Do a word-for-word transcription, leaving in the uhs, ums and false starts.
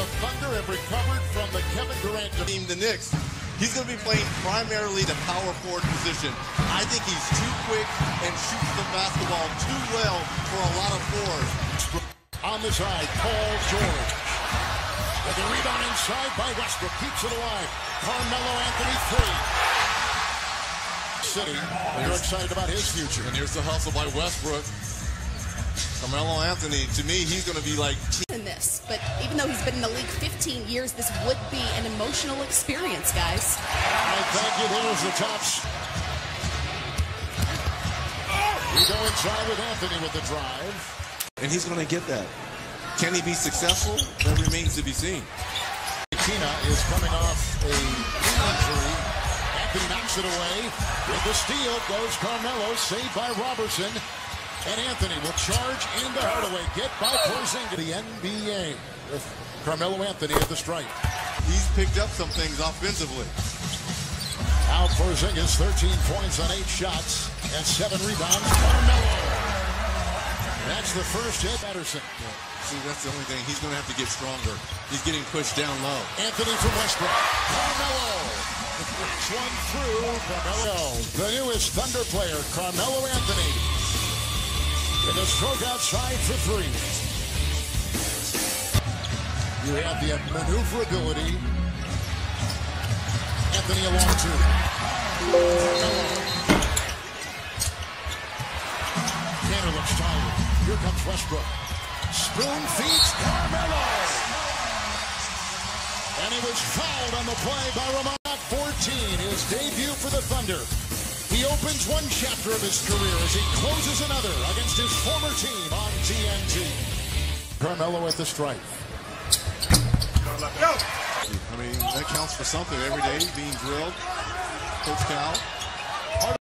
The Thunder have recovered from the Kevin Durant team, the Knicks. He's going to be playing primarily the power forward position. I think he's too quick and shoots the basketball too well for a lot of fours. On the side, Paul George. With the rebound inside by Westbrook. Keeps it alive. Carmelo Anthony three. City. You're excited about his future. And here's the hustle by Westbrook. Carmelo Anthony, to me, he's going to be like... in this, but even though he's been in the league fifteen years, this would be an emotional experience, guys. All right, thank you. There's the tops. We go inside with Anthony with the drive. And he's going to get that. Can he be successful? That remains to be seen. Tina is coming off a knee injury. Anthony knocks it away. With the steal goes Carmelo, saved by Robertson. And Anthony will charge into Hardaway. Get by Porzingis. The N B A with Carmelo Anthony at the stripe. He's picked up some things offensively. Out Porzingis, thirteen points on eight shots and seven rebounds. Carmelo. That's the first hit. Patterson. Yeah. See, that's the only thing. He's going to have to get stronger. He's getting pushed down low. Anthony from Westbrook. Carmelo. This one through. Carmelo. The newest Thunder player, Carmelo Anthony. With a stroke outside for three. You have the maneuverability. Anthony along two. Carmelo. Tanner looks tired. Here comes Westbrook. Spoon feeds Carmelo. And he was fouled on the play by Ramon. fourteen, his debut for the Thunder. He opens one chapter of his career as he closes another against his former team on T N T. Carmelo at the stripe. I mean, that counts for something every day, being drilled. Coach Cal.